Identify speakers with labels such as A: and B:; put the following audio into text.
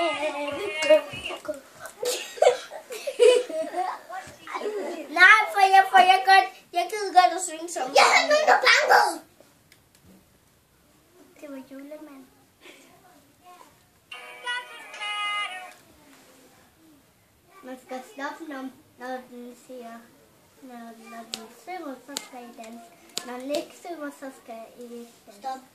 A: Nej, for jeg gider godt at synge som.
B: Jeg har nogen, der bankede.
A: Det var julemand. Man skal stoppe, når den siger, når den synger, så skal I danse. Når den ikke synger, så skal I ikke danse.
B: Stop.